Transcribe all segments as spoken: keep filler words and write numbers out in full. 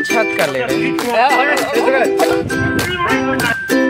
छत का ले रहे हैं।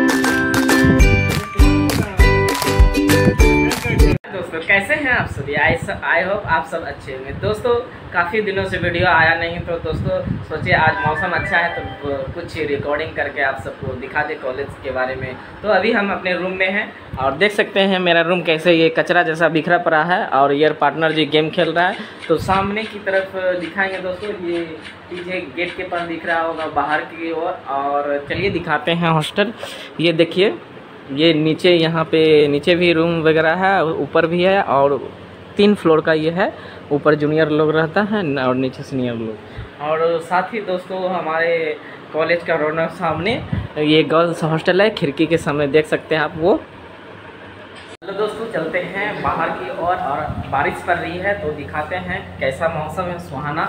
दोस्तों कैसे हैं आप सभी? आई आई होप आप सब अच्छे होंगे। दोस्तों काफ़ी दिनों से वीडियो आया नहीं, तो दोस्तों सोचिए आज मौसम अच्छा है तो कुछ रिकॉर्डिंग करके आप सबको दिखा दे कॉलेज के बारे में। तो अभी हम अपने रूम में हैं और देख सकते हैं मेरा रूम कैसे ये कचरा जैसा बिखरा पड़ा है और ये पार्टनर जी गेम खेल रहा है। तो सामने की तरफ दिखाएंगे दोस्तों, ये पीछे गेट के पास दिख रहा होगा बाहर की ओर। और, और चलिए दिखाते हैं हॉस्टल। ये देखिए ये नीचे यहाँ पे नीचे भी रूम वगैरह है, ऊपर भी है और तीन फ्लोर का ये है। ऊपर जूनियर लोग रहता है और नीचे सीनियर लोग। और साथ ही दोस्तों हमारे कॉलेज का रौनक सामने ये गर्ल्स हॉस्टल है, खिड़की के सामने देख सकते हैं आप वो। चलो दोस्तों चलते हैं बाहर की ओर और, और बारिश पड़ रही है तो दिखाते हैं कैसा मौसम है सुहाना।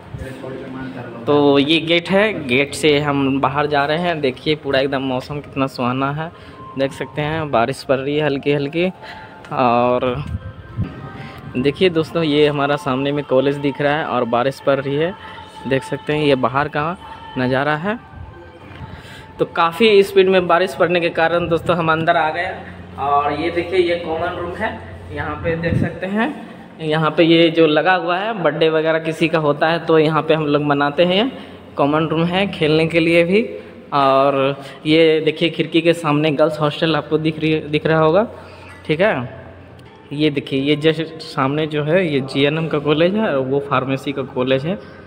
तो ये गेट है, गेट से हम बाहर जा रहे हैं। देखिए पूरा एकदम मौसम कितना सुहाना है, देख सकते हैं बारिश पड़ रही है हल्की हल्की। और देखिए दोस्तों ये हमारा सामने में कॉलेज दिख रहा है और बारिश पड़ रही है, देख सकते हैं ये बाहर का नज़ारा है। तो काफ़ी स्पीड में बारिश पड़ने के कारण दोस्तों हम अंदर आ गए। और ये देखिए ये कॉमन रूम है, यहाँ पे देख सकते हैं। यहाँ पे ये जो लगा हुआ है बर्थडे वगैरह किसी का होता है तो यहाँ पे हम लोग मनाते हैं। कॉमन रूम है खेलने के लिए भी। और ये देखिए खिड़की के सामने गर्ल्स हॉस्टल आपको दिख रही दिख रहा होगा, ठीक है। ये देखिए ये जस्ट सामने जो है ये जी एन एम का कॉलेज है और वो फार्मेसी का कॉलेज है।